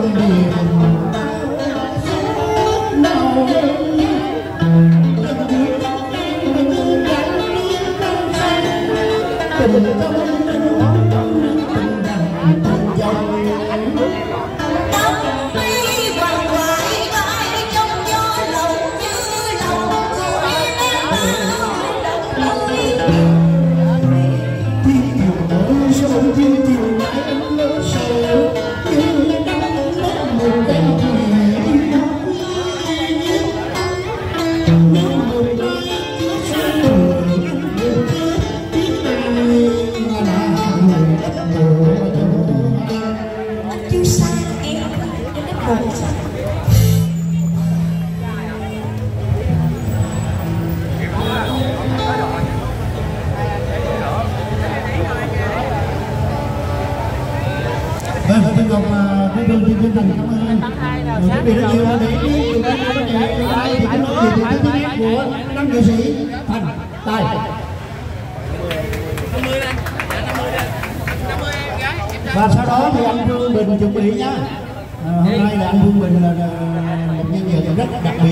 Và sau đó thì anh Vương Bình chuẩn bị nhá. Hôm nay là anh Vương Bình là một nhân vật rất đặc biệt.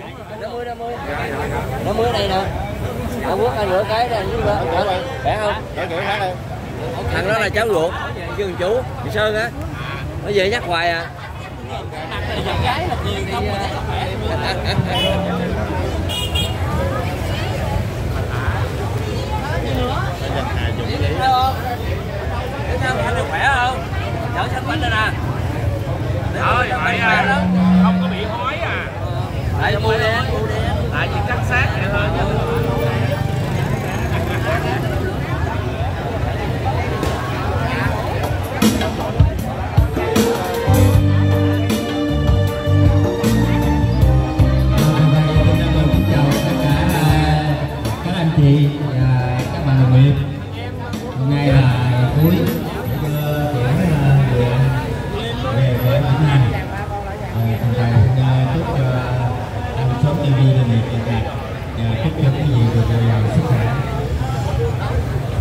50 đây nè. Anh Quốc anh rửa cái đây anh Quốc rửa. Khỏe không? Thằng đó là cháu ruột, chứ thằng chú, chị Sơn á. Nó về nhắc hoài à. Gái là cười không mà thấy khỏe. Sao anh được khỏe không? Chở xanh bánh đây nè. Thôi vậy à, không có bị hói à. Tại mua đen. Tại vì cắt sát vậy thôi chứ. Chị và các bạn đồng nghiệp, hôm nay là cuối để cho chuyện về Vĩnh Hành. Thằng thầy chúc cho anh sớm đi lên nghiệp và chúc cho quý vị được giàu sức khỏe.